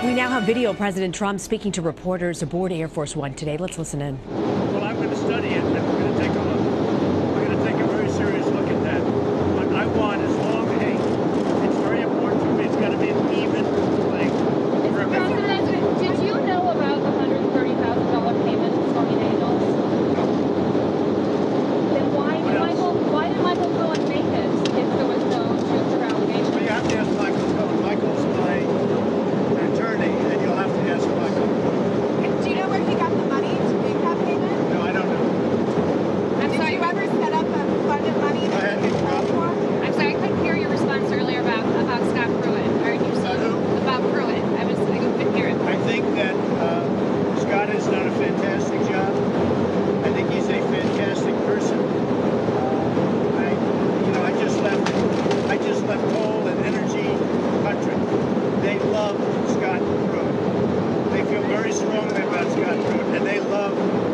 We now have video of President Trump speaking to reporters aboard Air Force One today. Let's listen in. Well, I'm going to study it, and we're going to take a look. We're going to take a very serious look at that. What I want is long, hey, it's very important for me. It's got to be an even playing field for everyone. President, did you know about the $130,000 payment to Stormy Daniels? No. Then why did Michael Cohen make it if there was no truth or allegation? Well, you have to ask Michael Cohen. Michael's my attorney, and you'll have to ask Michael. Do you know where he got the money to make that payment? No, I don't know. I'm sorry. Did you ever set up a fund of money Go ahead, that you called for? I'm sorry, I couldn't hear your response earlier about Scott Pruitt. Are you About who? about Pruitt? I couldn't hear it. I think that Scott has done a fantastic job. I think he's a fantastic person. I just left coal and energy country. They love Scott Pruitt. They feel very strongly about Scott Pruitt, and they love